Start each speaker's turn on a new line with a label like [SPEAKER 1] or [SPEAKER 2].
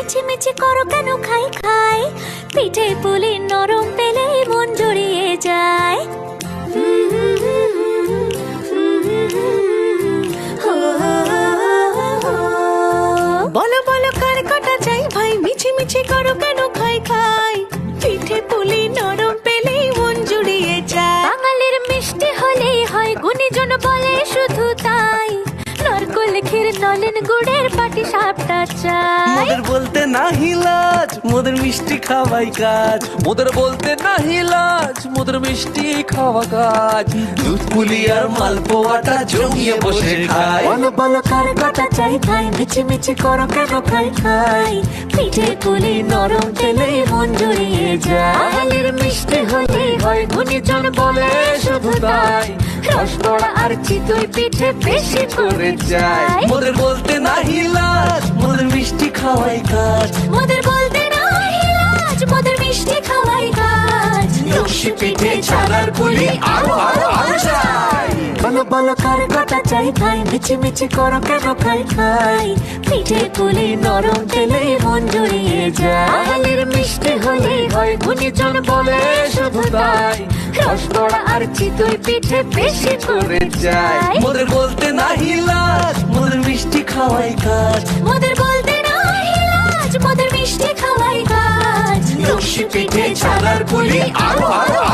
[SPEAKER 1] মিছিমিছি করো কেন খাই খাই, পিঠে পুলি নরম পেলেই মন জড়িয়ে যায়। বলো বলো কার কটা চাই ভাই, মিছিমিছি করো কেন খাই খাই, পিঠে পুলি নরম পেলেই মন জুড়িয়ে যায়। বাঙালির মিষ্টি হলেই হয়, গুণীজন বলে শুধু তাই, নারকোল ক্ষীর নলেন গুড়ের পাটি সাপটা চাই।
[SPEAKER 2] মোদের বলতে নাহি লাজ, মোদের মিষ্টি খাওয়াই কাজ।
[SPEAKER 3] মোদের বলতে নাহি লাজ, মোদের মিষ্টি খাওয়া কাজ।
[SPEAKER 2] দুধ পুলি আর মালপোয়াটা জমিয়ে বসে খায়।
[SPEAKER 1] বলো বলো কার কটা চাই ভাই, মিছিমিছি করো কেন খাই খাই, পিঠে পুলি নরম পেলেই মন জড়িয়ে যায়। বাঙালির মিষ্টি হলেই হয়, গুণীজন বলে শুধু তাই, রসগোল্লা আর চিতই পিঠে বেশি করে যায়।
[SPEAKER 2] মোদের বলতে নাহি লাজ, মোদের মিষ্টি খাওয়াই কাজ।
[SPEAKER 1] মোদের বলতে নাহি লাজ, মোদের মিষ্টি খাওয়াই কাজ।
[SPEAKER 2] লস্যি পিঠে ছানার পুলি আরো আরো আরো চাই।
[SPEAKER 1] বলো বলো কার কটা চাই ভাই, মিছিমিছি করো কেন খাই খাই, পিঠে পুলি নরম পেলেই মন জড়িয়ে যায়। বাঙালির মিষ্টি হলেই হয়, গুণীজন বলে শুধু তাই, রসগোল্লা আর চিতই পিঠে বেশি করে যায়।
[SPEAKER 2] মোদের বলতে নাহি লাজ, মোদের মিষ্টি খাওয়াই কাজ।
[SPEAKER 1] মোদের বলতে নাহি লাজ, মোদের মিষ্টি খাওয়াই কাজ।
[SPEAKER 2] লস্যি পিঠে ছানার পুলি আরো আরো